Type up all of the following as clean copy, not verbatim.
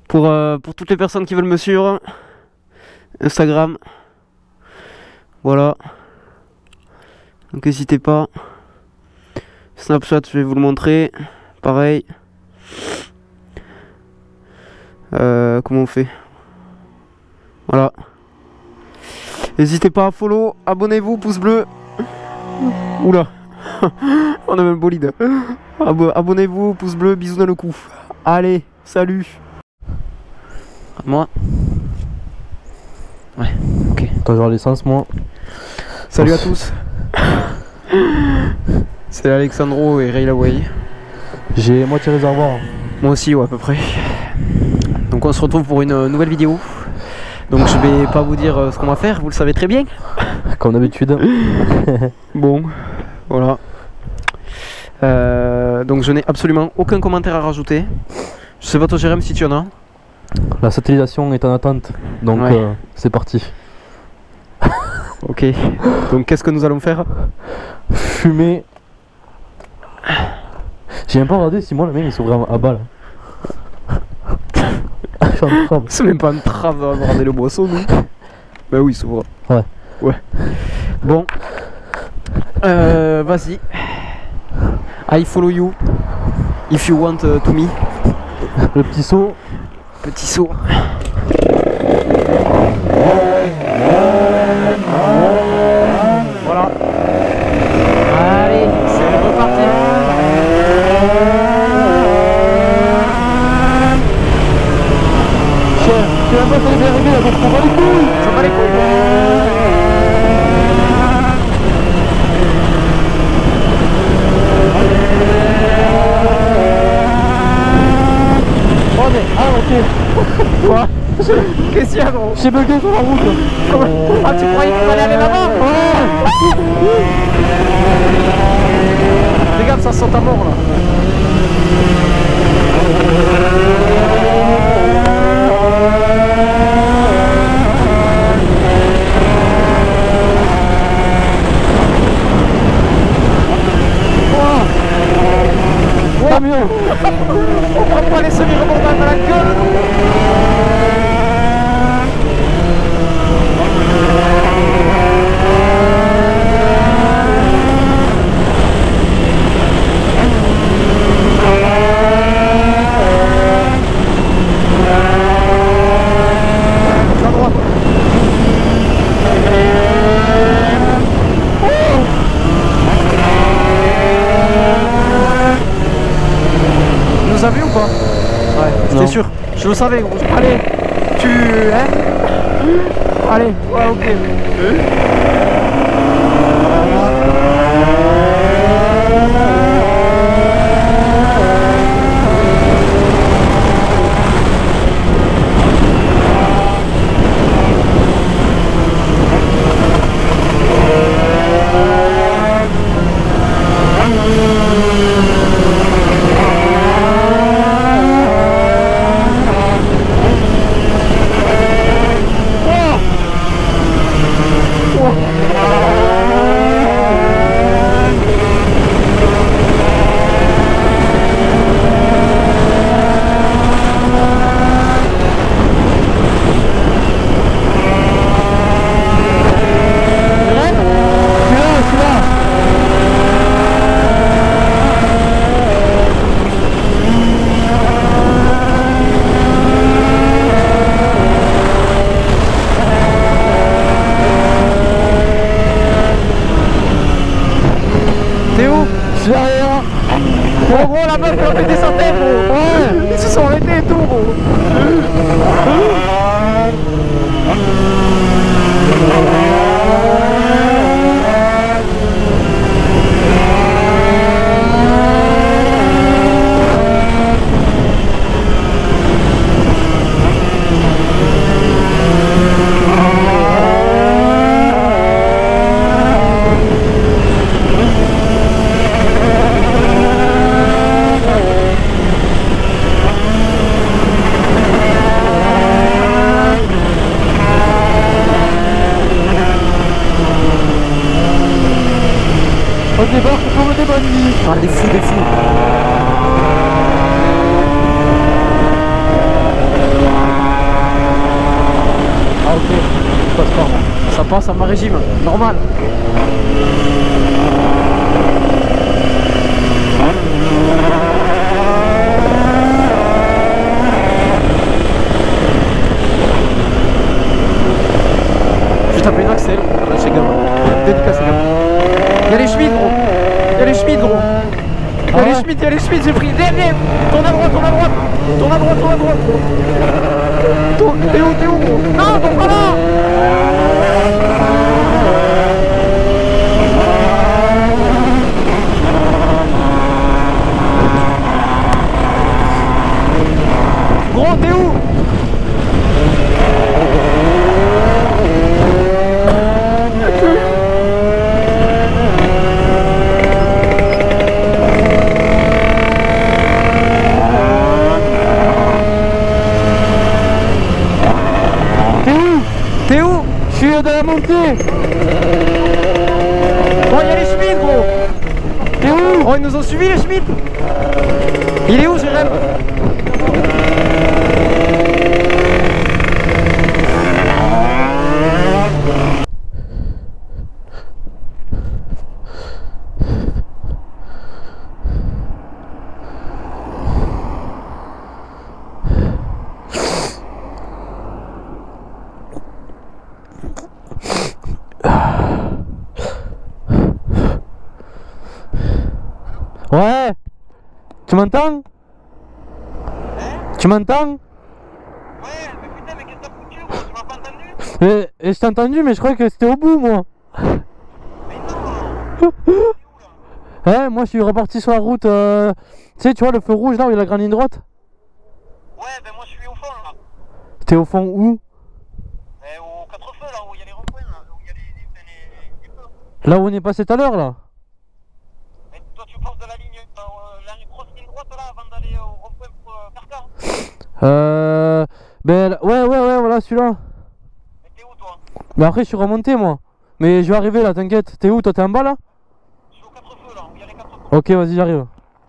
Pour toutes les personnes qui veulent me suivre, Instagram, voilà. Donc n'hésitez pas. Snapchat, je vais vous le montrer. Pareil. Comment on fait? Voilà. N'hésitez pas à follow, abonnez-vous, pouce bleu. Oula. On a même le bolide. Abonnez-vous, pouce bleu, bisous dans le cou. Allez, salut. Moi. Ouais, ok. Toujours l'essence, moi. Salut à tous. C'est Alexandro et Ray Laway. J'ai moitié réservoir. Moi aussi, ouais, à peu près. Donc on se retrouve pour une nouvelle vidéo. Donc je vais pas vous dire ce qu'on va faire, vous le savez très bien. Comme d'habitude. Bon, voilà. Donc je n'ai absolument aucun commentaire à rajouter. Je sais pas toi Jérém si tu en as. La satellisation est en attente. Donc Ouais. c'est parti. Ok. Donc qu'est-ce que nous allons faire? Fumer. J'ai même pas regardé si moi la mienne il s'ouvrait à bas là. Je suis en train. C'est même pas une trave à regarder le boisson, nous. Bah oui, s'ouvre. Ouais. Ouais. Bon. Vas-y. I follow you. If you want to me. Le petit saut. Petit saut. Voilà. Allez, c'est reparti. Tu vas pas faire les arriver là, donc on va les couilles. Ça va les couilles. Oh mais, ah ok. Quoi? Qu'est-ce qu'il y a gros? J'ai bugué sur la route. Ah tu croyais qu'il fallait aller là-bas? Fais gaffe, ça sent à mort là. Pas mieux. On prend pas les semi-remontables à la gueule. À droite. Vous avez ou pas? Ouais, j'étais sûr. Je le savais gros. Allez, tu... Hein? Allez, ouais ok. passe à ma régime, normal. Je vais taper une Axel, chez Gab. Dédicace Gab. Y'a les Schmitt gros. Y'a les Schmitt gros. Y'a les Schmitt, y'a les Schmitt, j'ai pris. Viens, tourne à droite, tourne à droite. Tourne à droite, tourne à droite. T'es où gros? Non, tourne pas là. Gros, t'es où? T'es où? Je suis dans la montée. Oh, y'a les Schmitt gros. T'es où? Oh, ils nous ont suivis les Schmitt. Il est où Jérém? Ouais. Tu m'entends? Tu m'entends? Ouais, mais putain, mais qu'est-ce que t'as foutu gros? Tu m'as pas entendu? Et je t'ai entendu, mais je croyais que c'était au bout, moi. Mais non. T'es où là? Ouais, moi je suis reparti sur la route. Tu sais, tu vois le feu rouge là où il y a la grande ligne droite? Ouais, ben moi je suis au fond là. T'es au fond où? Ben, aux 4 feux là, où il y a les ronds-points là, où il y a les feux. Là où on est passé tout à l'heure là? Mais toi tu passes de la grosse ligne droite là avant d'aller au rond-point pour Perca. Ben ouais, voilà celui-là. Mais t'es où toi? Mais après je suis remonté moi. Mais je vais arriver là, t'inquiète. T'es où? Toi t'es en bas là? Je suis aux 4 feux là, où il y a les 4 feux. Ok, vas-y, j'arrive.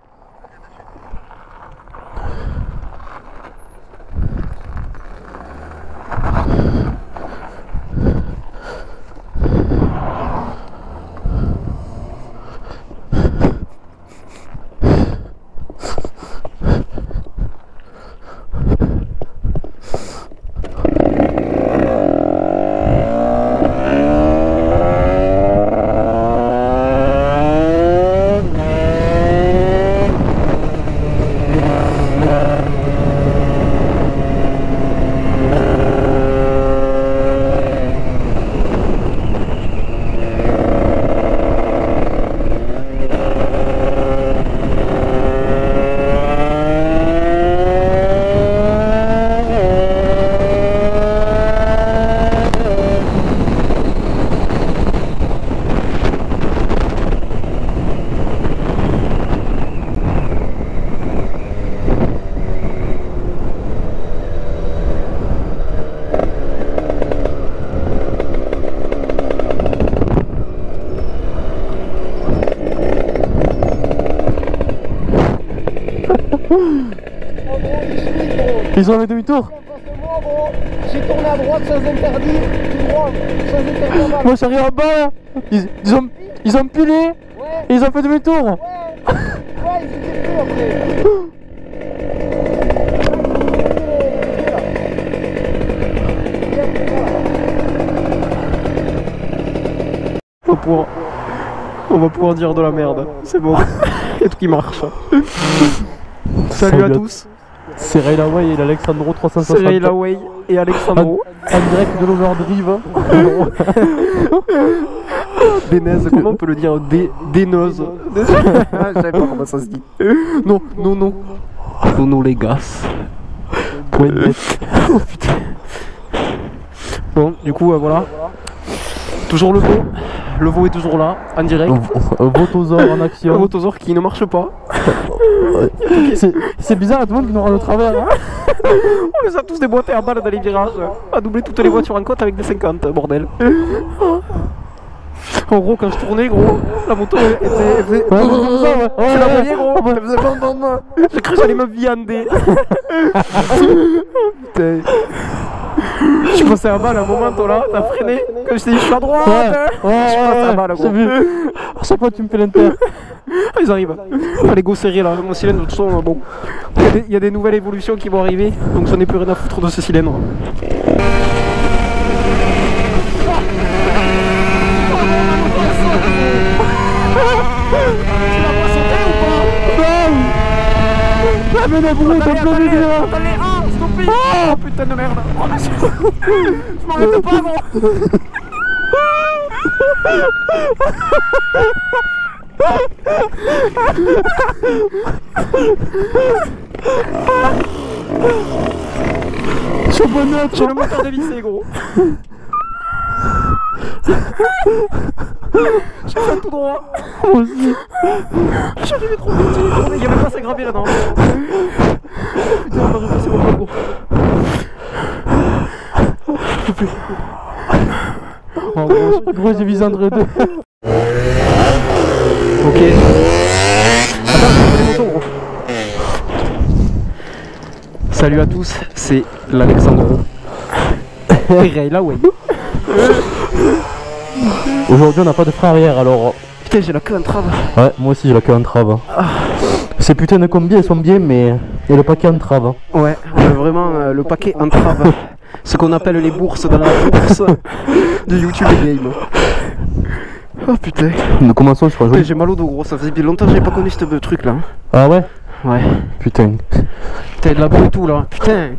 Ils ont fait demi-tour. J'ai tourné à droite sans interdit, tout droit, sans interdit. Moi j'arrive en bas là. Ils ont pilé. Ouais. Et ils ont fait demi-tour. Ouais, ils étaient plus après. On va pouvoir dire de la merde. C'est bon. Il y a tout qui marche. Salut à tous. C'est Railaway et l'Alexandro 360. C'est Railaway et Alexandro. En direct de l'Overdrive. Dénaise, comment on peut le dire? Dénose. Je savais pas comment ça se dit. Non. Non, les gars. Point net. Oh putain. Bon, du coup, voilà. Toujours le veau. Le veau est toujours là, en direct. Un Votosaur en action. Un Votosaur qui ne marche pas. C'est bizarre, tout le monde qui nous rend le travers. Hein. On les a tous déboîtés à balle dans les virages. À doubler toutes les voitures en côte avec des 50, bordel. En gros, quand je tournais, gros, la moto elle faisait. C'est la moyenne, gros. Elle faisait bon. J'ai cru que j'allais me viander. Putain. Je suis passé à balle à un moment, toi là, t'as freiné. Quand je t'ai dit je suis à droite, je suis passé à balle, gros. À chaque fois tu me fais l'inter. Ils arrivent. Les go serrés là, mon cylindre, de toute façon, bon. Il y a des nouvelles évolutions qui vont arriver, donc j'en ai plus rien à foutre de ce cylindre. Ah mais la bourrée, t'as plein de gars. Oh putain de merde. Je m'arrête pas, gros. J'ai le moteur dévissé, gros. J'ai fait tout droit. Moi aussi. J'arrivais trop vite, il y avait pas assez gravé là-dedans. Putain, on va repasser mon gros. En gros, j'ai visé entre deux. Ok. Attends, je vais les motos, gros. Salut à tous, c'est l'Alexandro. Et là, ouais. Aujourd'hui, on n'a pas de frein arrière alors. Putain, j'ai la queue en trave. Ouais, moi aussi j'ai la queue en trave. Ces putains de combis elles sont bien, mais il y a le paquet en trave. Ouais, on a vraiment le paquet en trave. Ce qu'on appelle les bourses dans la bourse de YouTube et Game. Oh putain. Nous commençons, je crois. Putain, j'ai mal au dos, gros, ça faisait bien longtemps que j'avais pas connu ce truc là. Ah ouais? Ouais. Putain. Putain, de la boue et tout là. Putain.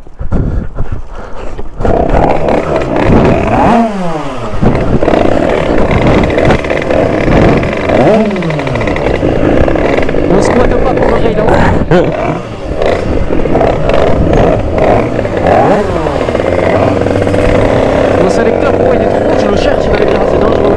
On squatte pas pour l'oreille là-haut. Mon sélecteur, gros, il est trop haut, je le cherche, il va aller c'est dangereux.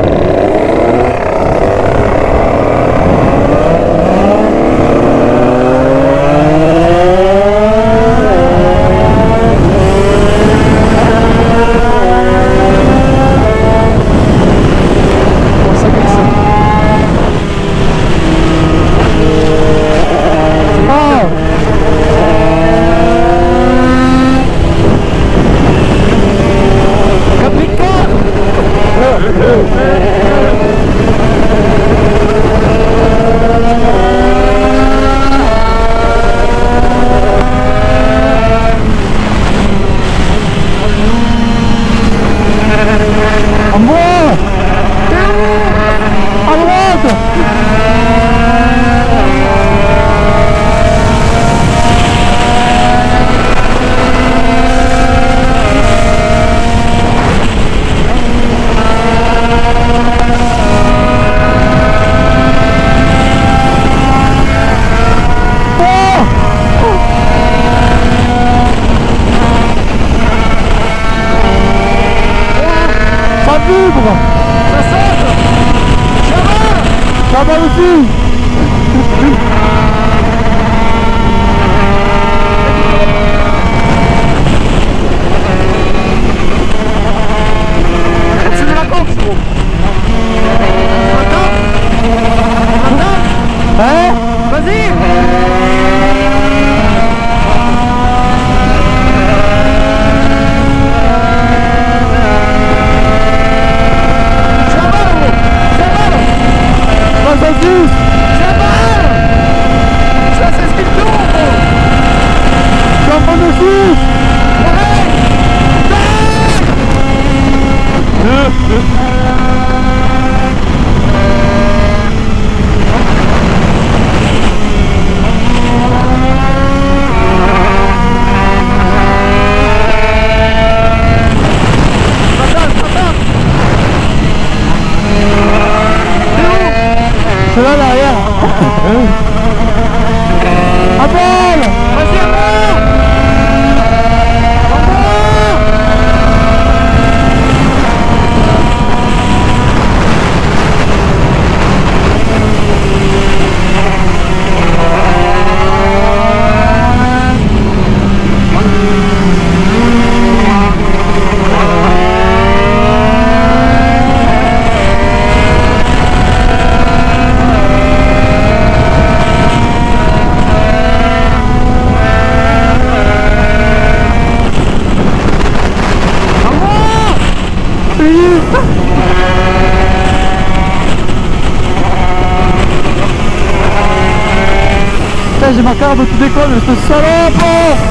Ça va aussi. C'est de la course, gros. Hein? Vas-y. Vas-y. salope, tu déconnes, cette salope!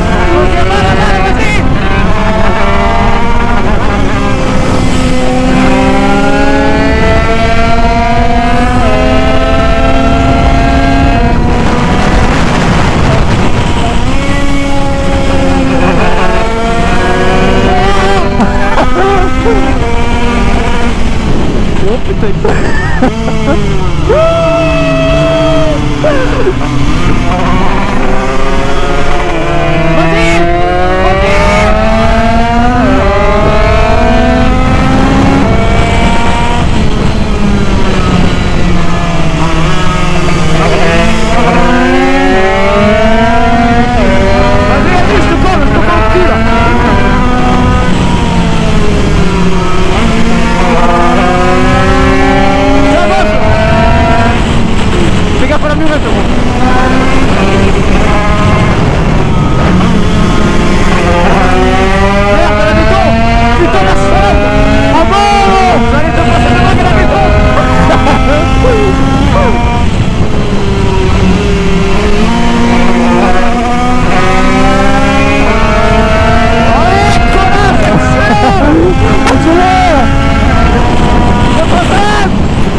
Oh putain. Fais gaffe à la murette, gros. Merde, la béton. Putain, la salope. Ah bon. Vous allez te passer devant que la béton. Allez, connard, accélère. Votre femme.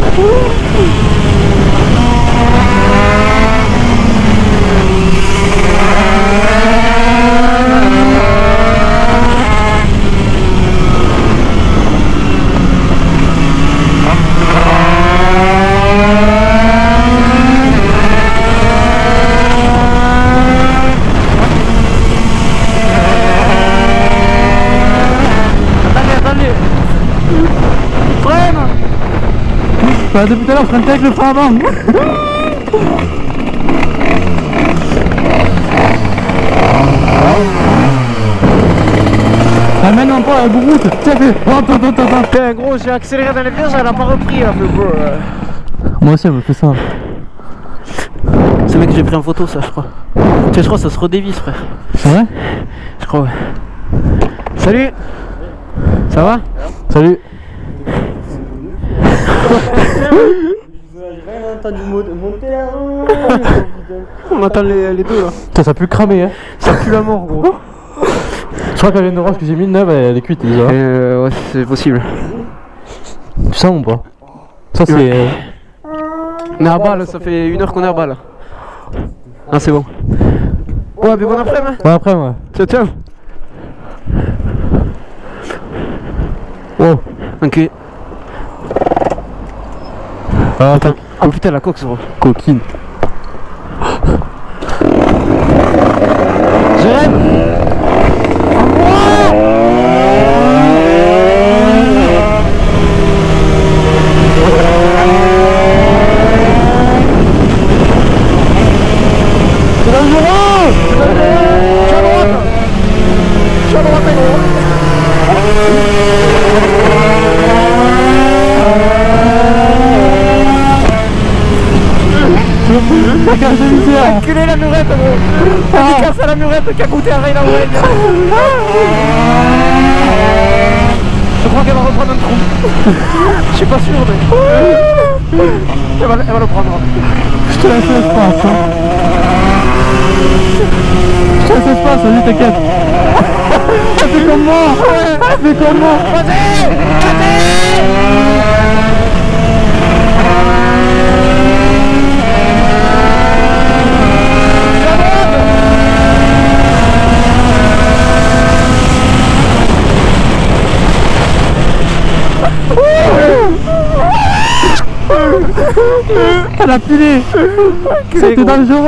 Freine. Bah, depuis tout à l'heure, je freine avec le frein avant. Amène-moi pas à la route. Tiens, fais. Attends. Putain, gros, j'ai accéléré dans les virages, elle a pas repris là, bro. Moi aussi, elle me fait ça. C'est le mec que j'ai pris en photo, ça, je crois. Tu sais, je crois que ça se redévisse, frère. C'est vrai? Je crois, ouais. Salut. Ça va? Salut. On entend les deux là. Putain, ça pue cramer, hein. Ça pue la mort, gros. Je crois qu'elle vient de voir ce que j'ai mis de neuve, elle est cuite déjà. Ouais, c'est possible. Tu sens ou pas? Ça, c'est. Ouais. On est à balle, ça fait 1 heure qu'on est à balle. Ah, c'est bon. Ouais, mais bon après-midi. Ouais, après, ouais. Ciao. Oh, ok. Ah, attends. Oh putain, la coque, gros. Coquine. J'aime. C'est dangereux. Je suis à droite, Enculé la murette, gros. T'as cassé à la murette qui a coûté un rail à Ouel. Je crois qu'elle va reprendre un trou. Je suis pas sûr, mais elle va le prendre. Je te laisse l'espace, hein. Je te laisse l'espace, vas-y, t'inquiète. Fais comme moi. Fais comme moi. Vas-y. Elle a pilé. C'était dangereux.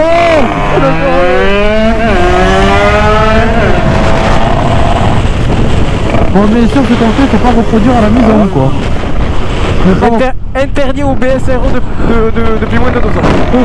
Bon, mais sûr que ton fait, faut pas reproduire à la maison, quoi. Interdit au BSRO depuis moins de 2 ans.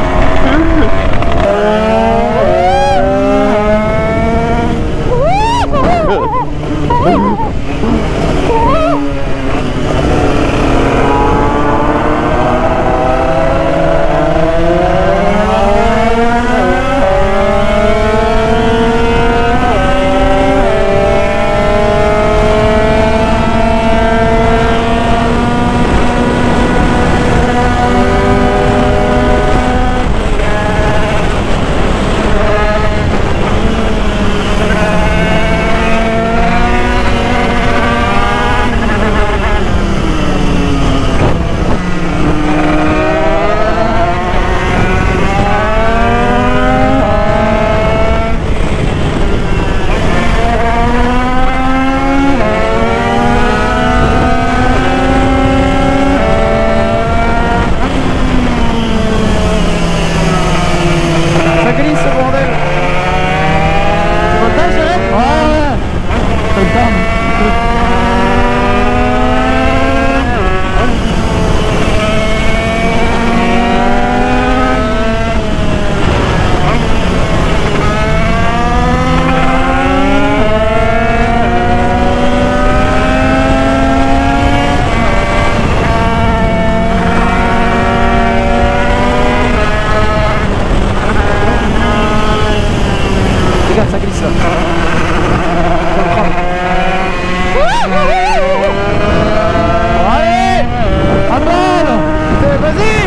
Allez, à balle. Vas-y.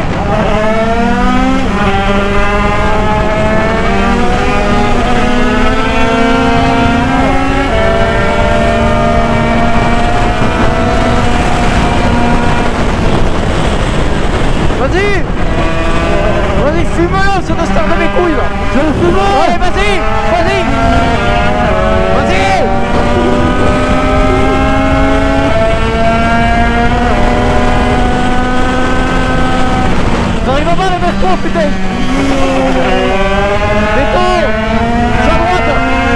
Vas-y. Vas-y, fume-le, c'est de star de mes couilles là. Je le fume. Allez, vas-y. Vas-y. Vas-y. J'arrive à balle vers toi, putain. Béton. C'est à droite.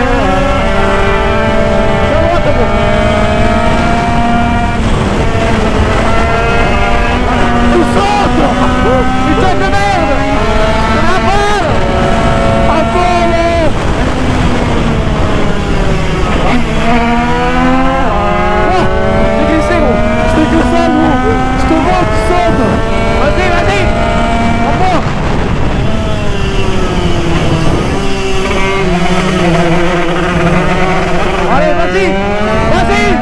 C'est à droite, gros. Tu sautes. Putain de merde. C'est la balle. À balle. J'ai glissé, gros. Je fais que ça, gros. Je te vois, tu sautes. Vas-y, vas-y. En bas. Allez, vas-y. Vas-y.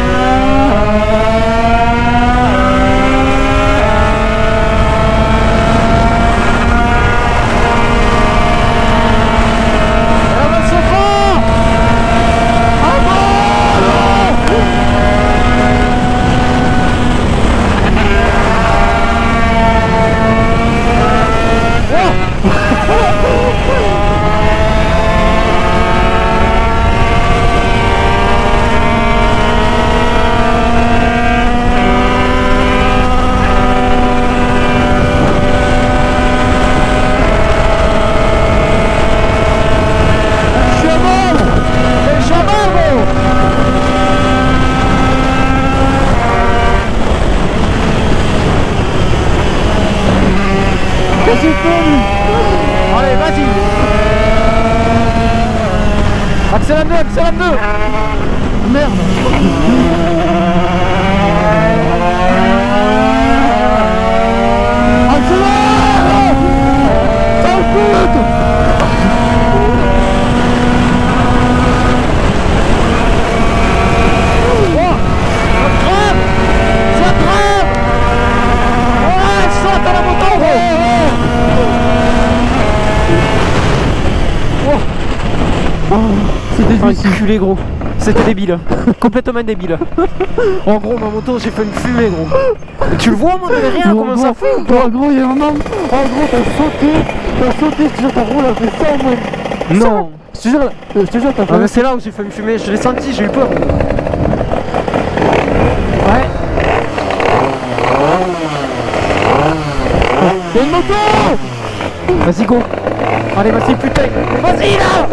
Allez, vas-y. Accélère-le, accélère-le. Merde. Accélère. Sale pute. Oh, ça trempe. Ça trempe. Ouais, saute à la moto, gros. C'était enculé, gros. C'était débile. Complètement débile. En gros, ma moto, j'ai fait une fumée, gros. Et tu le vois, moi, derrière, comment ça fait ou pas? En gros, il y a un homme. En gros, t'as sauté, je te jure, ta roue, elle a fait ça au moins. Non. Je te jure, t'as fait. Ah, mais c'est là où j'ai fait une fumée. Je l'ai senti, j'ai eu peur. Ouais. Il y a une moto. Vas-y, go. Allez, vas-y, putain. Vas-y, là.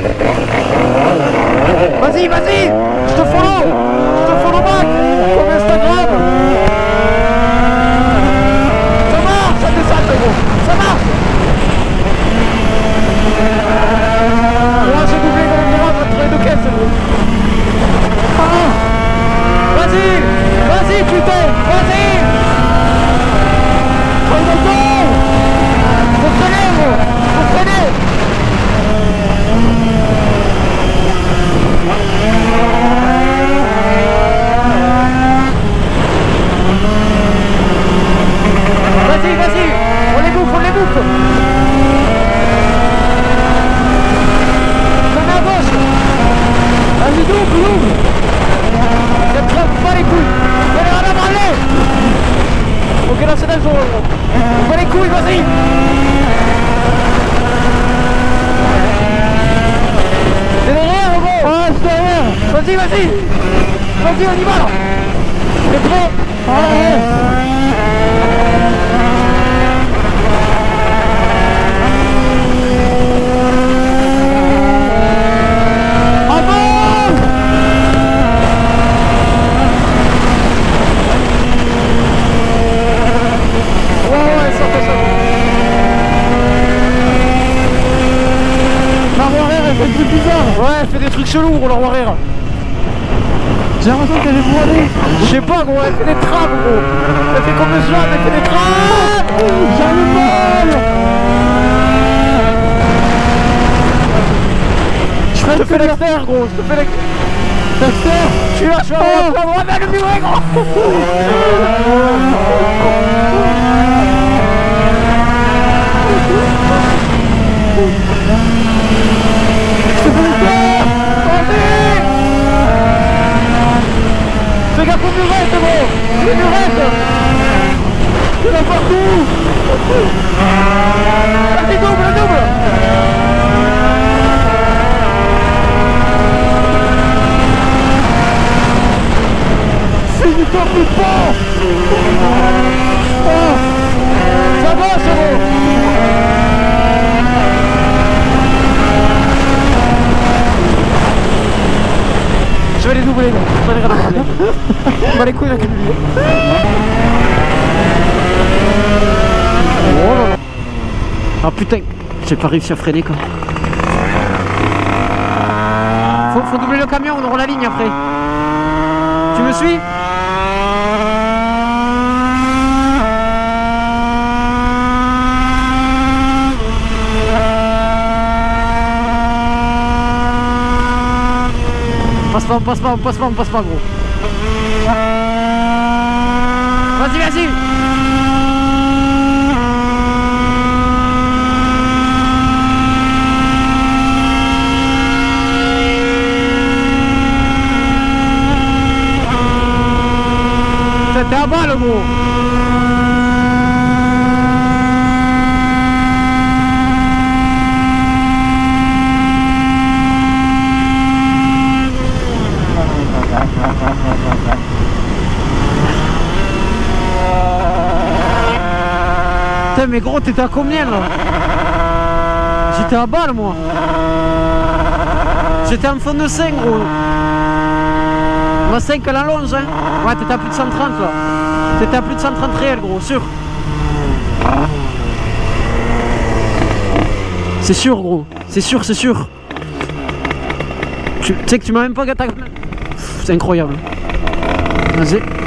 Vas-y, vas-y. Je te follow. Je te follow back. Comme Instagram. Ça marche, ça descend, gros. Ça marche. Là, j'ai doublé dans le droit, votre train de caisse, gros. Vas-y. Vas-y, putain. Vas-y. Prends le temps. Faut freiner, gros. Faut freiner. Vas-y, vas-y. On les bouffe, on les bouffe. Comme à gauche. Vas-y, double. Ne trompe pas les couilles. Allez, on a parlé. Ok, là, c'est dans le jour, gros. On va les couilles, vas-y. C'est derrière, gros. Ah, c'est derrière. Vas-y, vas-y. Vas-y, on y va, là. T'es prêt? Ouais. Ouais, elle fait des trucs chelous, gros, la roue arrière. J'ai l'impression qu'elle est voilée. Je sais pas, gros, elle fait des trappes, gros. Elle fait comme le slam, elle fait des trappes. J'ai le mal. Je Je te fais l'extérieur gros, je te fais l'extérieur. Je suis là, je suis là, on va le muret gros. Fais gaffe au murette gros. Le murette. C'est là partout. Allez double, double. Finis-toi plus fort. Ça va, c'est bon. Je vais les doubler, non. Je vais les regarder. On va les couilles avec une vie. Oh là là. Ah putain, j'ai pas réussi à freiner quoi. Faut doubler le camion, on aura la ligne après. Tu me suis? On passe pas gros. Vas-y, vas-y. T'es à balle gros. Putain mais gros t'étais à combien là? J'étais à balle moi. J'étais en fond de 5 gros. Ma 5 à la longe hein. Ouais t'étais à plus de 130 là. T'étais à plus de 130 réel gros, sûr. C'est sûr gros, c'est sûr, c'est sûr. Tu sais que tu m'as même pas gâté. C'est incroyable. Vas-y.